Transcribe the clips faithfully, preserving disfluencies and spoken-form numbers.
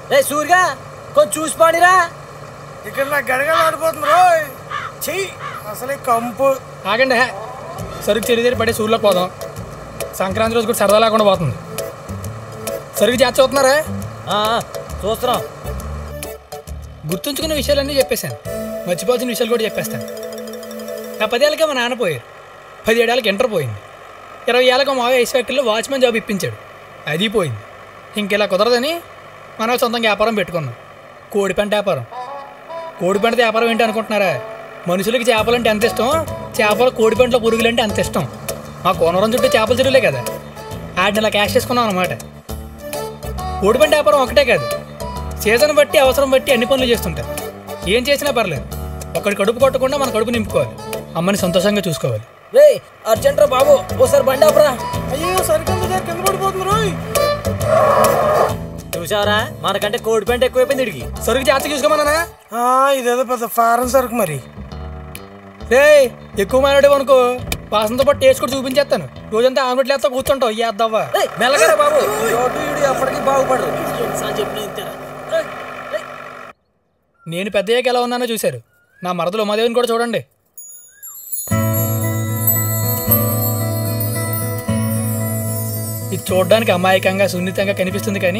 రే సూరిగా కొంచెం చూసి పాడిరా. ఇక్కడ నా గడగలు ఆడిపోతుంది రోయ్. చెయ్యి అసలే కంపు. ఆగండి, సరుకు చెరి పడే సూర్యులోకి పోదాం. సంక్రాంతి రోజు కూడా సరదా లేకుండా పోతుంది. సరుకు చేత చూస్తున్నారా? చూస్తున్నాం. గుర్తుంచుకున్న విషయాలన్నీ చెప్పేశాను, మర్చిపోతున్న విషయాలు కూడా చెప్పేస్తాను. నా పదేళ్ళకే మా నాన్న పోయారు, పదిహేడేళ్ళకి ఇంటర్ పోయింది, ఇరవై ఏళ్ళకి మా ఐస్ ఫ్యాక్టరీలో వాచ్మెన్ జాబ్ ఇప్పించాడు, అది పోయింది. ఇంకెలా కుదరదని మనం సొంతంగా వ్యాపారం పెట్టుకున్నాం, కోడిపెంట వ్యాపారం. కోడిపెంట వ్యాపారం ఏంటి అనుకుంటున్నారా? మనుషులకి చేపలంటే ఎంత ఇష్టం, చేపలు కోడిపెంటలో పురుగులంటే అంత ఇష్టం. మా కోనవరం చుట్టూ చేపల చెరువులే కదా, ఆడిని ఇలా క్యాష్ చేసుకున్నాం అనమాట. కోడిపెంట వ్యాపారం ఒకటే కాదు, సీజన్ బట్టి అవసరం బట్టి అన్ని పనులు చేస్తుంటారు. ఏం చేసినా పర్లేదు, ఒకటి కడుపు కొట్టకుండా మన కడుపు నింపుకోవాలి, అమ్మని సంతోషంగా చూసుకోవాలి. రే అర్జెంట్ రా బాబు, ఓసారి బండి ఆపరా. అయ్యో సరికంత కింద పడిపోతుంది రోయ్. చూసావరా, మనకంటే కోడి పెంట ఎక్కువైపోయింది ఇడికి. సరుకు జాగ్రత్త చూసుకోమన్నా. ఇదేదో పెద్ద ఫారెన్ సరుకు మరి. రే ఎక్కువ మాట్లాడే అనుకో, వాసనతో పాటు టేస్ట్ కూడా చూపించేస్తాను. రోజంతా ఆమ్లెట్ లేస్తా కూర్చుంటావు. ఇద్దావా మెల్లగా బాబు, అప్పటికి బాగుపడరు. నేను పెద్దయ్యాక ఎలా ఉన్నానో చూశారు, నా మరదలు ఉమాదేవిని కూడా చూడండి. ఇది చూడడానికి అమాయకంగా సున్నితంగా కనిపిస్తుంది, కానీ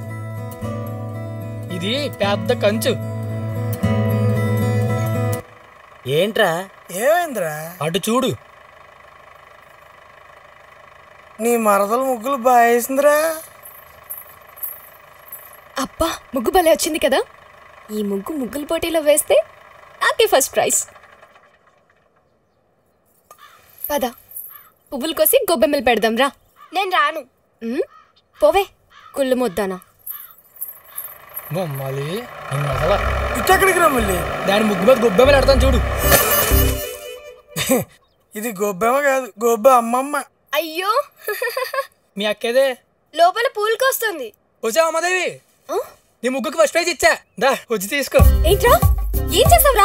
ఇది పెద్ద కంచు. ఏంట్రా ఏమైందిరా? అటు చూడు. నీ మరదలు ముగ్గులు బాగా వేసిందిరా. అబ్బా ముగ్గు భలే వచ్చింది కదా. ఈ ముగ్గు ముగ్గుల పోటీలో వేస్తే నాకే ఫస్ట్ ప్రైజ్. పద పువ్వులు కోసి గొబ్బెమ్మలు పెడదాం రా. నేను రాను. పోవే కుళ్ళు మొద్దానా. ఇక్కడికి రా మళ్ళీ. దాని ముగ్గు మీద గొబ్బెమ్మలు పెడతాను చూడు. ఇది గొబ్బెమ్మ కాదు, గొబ్బ అమ్మమ్మ. అయ్యో మీ అక్కేదే లోపల పూలుకొస్తుంది. వచ్చా అమ్మదేవి, నీ ముగ్గుకి ఫస్ట్ ప్రైజ్ ఇచ్చా, దా వచ్చి తీసుకో. ఏంట్రా ఏం చేసావురా?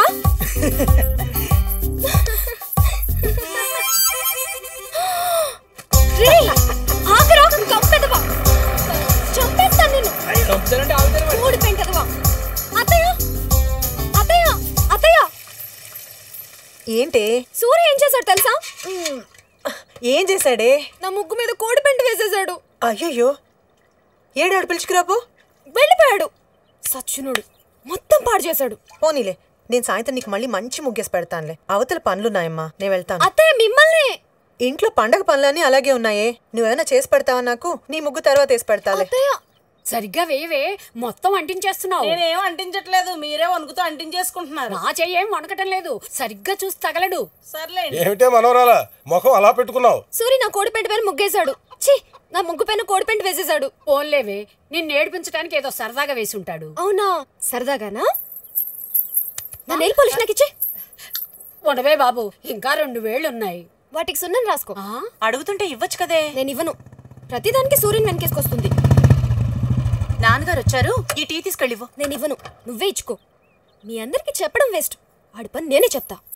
చంపేస్తాను నేను. కోడి పెంటదవా. అత్తయ్య అత్తయ్య అత్తయ్య. ఏంటి సూర్య ఏం చేశాడు తెలుసా? ఏం చేశాడే? నా ముగ్గు మీద కోడి పెంట వేసేసాడు. అయ్యయ్యో, ఏడాడు పిలుచుకురాపో. వెళ్ళిపోయాడు సచ్చునుడు, మొత్తం పాడు చేశాడు. పోనీలే, నేను సాయంత్రం నీకు మళ్ళీ మంచి ముగ్గేసి పెడతానులే. అవతల పనులున్నాయమ్మా, నేను వెళ్తాను. అత్తయ్య మిమ్మల్ని. ఇంట్లో పండగ పనులన్నీ అలాగే ఉన్నాయే, నువ్వేమైనా చేసి పెడతావా? నాకు నీ ముగ్గు తర్వాత వేసి పెడతాలే. సరిగ్గా వేవే, మొత్తం అంటించేస్తున్నావు. నేనేం అంటించట్లేదు, మీరే వణుకుతూ అంటించేసుకుంటున్నారు. నా చెయ్యేం వణకటం లేదు, సరిగ్గా చూసి తగలడు. సర్లే. ఏమిటే మనోరాలా ముఖం అలా పెట్టుకున్నావు? సూరి నా కోడి పెంట పైన ముగ్గేశాడు. ఛీ, నా ముగ్గు పైన కోడి పెంట వేసేసాడు. పోన్లేవే, నిన్ను ఏడిపించడానికి ఏదో సరదాగా వేసి ఉంటాడు. అవునా? సరదాగానా? నా నెయిల్ పాలిష్ నాకు ఇచ్చే. ఉండవే బాబు, ఇంకా రెండు వేళ్ళు ఉన్నాయి. వాటికి సున్నం రాసుకో. అడుగుతుంటే ఇవ్వచ్చు కదే. నేను ఇవ్వను, ప్రతిదానికి సూర్యుని వెనకేసుకొస్తుంది. నాన్నగారు వచ్చారు, ఈ టీ తీసుకెళ్ళివ్వు. నేను ఇవ్వను, నువ్వే ఇచ్చుకో. మీ అందరికి చెప్పడం వేస్ట్, ఆడి పని నేనే చెప్తా.